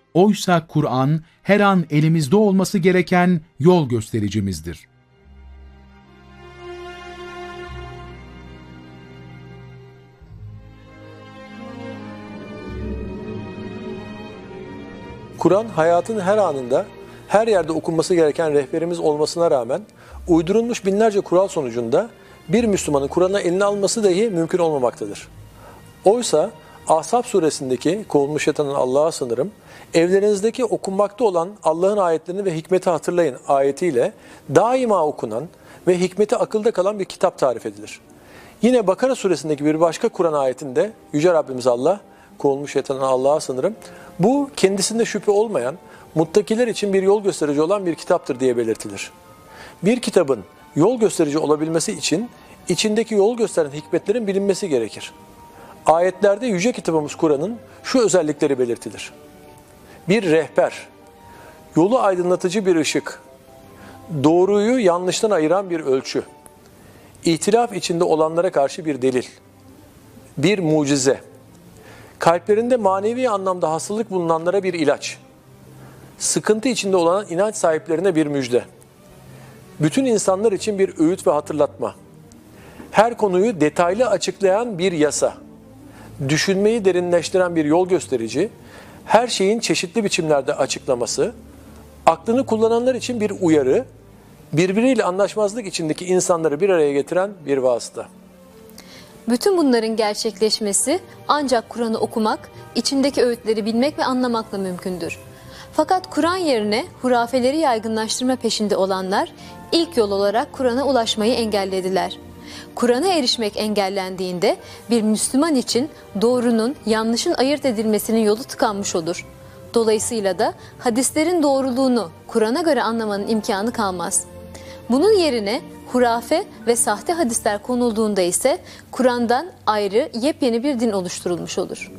Oysa Kur'an her an elimizde olması gereken yol göstericimizdir. Kur'an hayatın her anında, her yerde okunması gereken rehberimiz olmasına rağmen uydurulmuş binlerce kural sonucunda bir Müslümanın Kur'an'ı eline alması dahi mümkün olmamaktadır. Oysa Ahzab suresindeki kovulmuş şeytanın Allah'a sığınırım, evlerinizdeki okunmakta olan Allah'ın ayetlerini ve hikmeti hatırlayın ayetiyle daima okunan ve hikmeti akılda kalan bir kitap tarif edilir. Yine Bakara suresindeki bir başka Kur'an ayetinde Yüce Rabbimiz Allah, kovulmuş şeytanın Allah'a sığınırım, bu kendisinde şüphe olmayan, muttakiler için bir yol gösterici olan bir kitaptır diye belirtilir. Bir kitabın yol gösterici olabilmesi için içindeki yol gösteren hikmetlerin bilinmesi gerekir. Ayetlerde yüce kitabımız Kur'an'ın şu özellikleri belirtilir. Bir rehber, yolu aydınlatıcı bir ışık, doğruyu yanlıştan ayıran bir ölçü, ihtilaf içinde olanlara karşı bir delil, bir mucize, kalplerinde manevi anlamda hastalık bulunanlara bir ilaç, sıkıntı içinde olan inanç sahiplerine bir müjde, bütün insanlar için bir öğüt ve hatırlatma, her konuyu detaylı açıklayan bir yasa, düşünmeyi derinleştiren bir yol gösterici, her şeyin çeşitli biçimlerde açıklaması, aklını kullananlar için bir uyarı, birbiriyle anlaşmazlık içindeki insanları bir araya getiren bir vasıta. Bütün bunların gerçekleşmesi ancak Kur'an'ı okumak, içindeki öğütleri bilmek ve anlamakla mümkündür. Fakat Kur'an yerine hurafeleri yaygınlaştırma peşinde olanlar ilk yol olarak Kur'an'a ulaşmayı engellediler. Kur'an'a erişmek engellendiğinde bir Müslüman için doğrunun yanlışın ayırt edilmesinin yolu tıkanmış olur. Dolayısıyla da hadislerin doğruluğunu Kur'an'a göre anlamanın imkanı kalmaz. Bunun yerine hurafe ve sahte hadisler konulduğunda ise Kur'an'dan ayrı yepyeni bir din oluşturulmuş olur.